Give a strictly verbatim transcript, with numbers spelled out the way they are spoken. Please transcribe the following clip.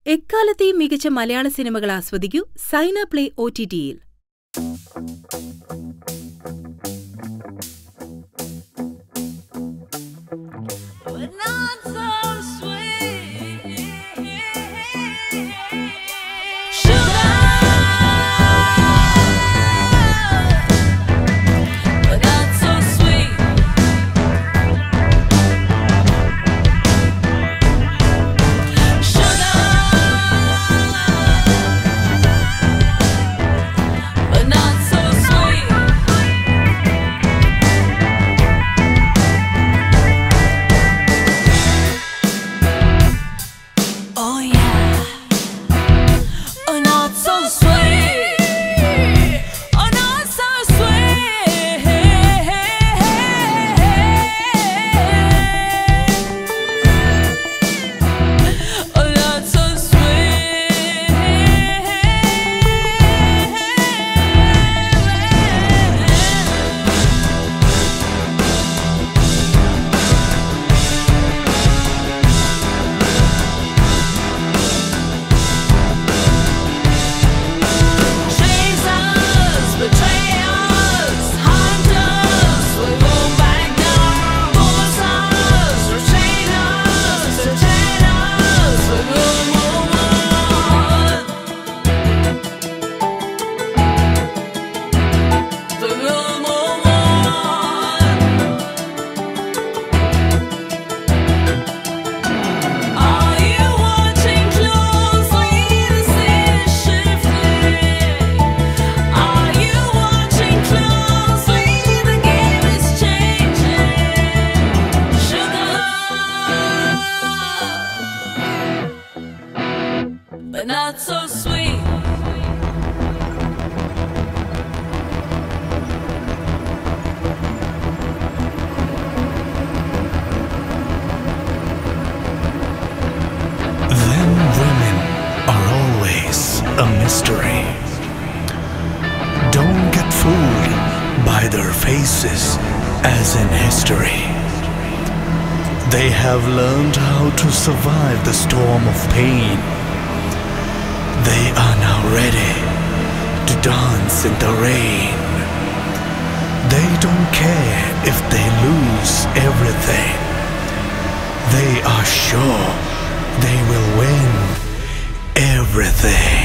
എക്കാലത്തെയും മികച്ച മലയാള സിനിമകൾ ആസ്വദിക്കൂ സൈന പ്ലേ ഒ ടി ടിയിൽ. They have learned how to survive the storm of pain. They are now ready to dance in the rain. They don't care if they lose everything. They are sure they will win everything.